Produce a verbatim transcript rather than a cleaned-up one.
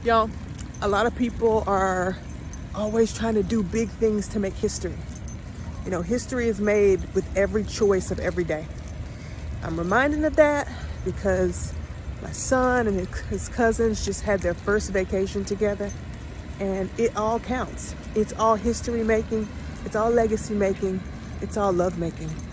Y'all, a lot of people are always trying to do big things to make history. You know, history is made with every choice of every day. I'm reminded of that because my son and his cousins just had their first vacation together, and it all counts. It's all history making, it's all legacy making, it's all love making.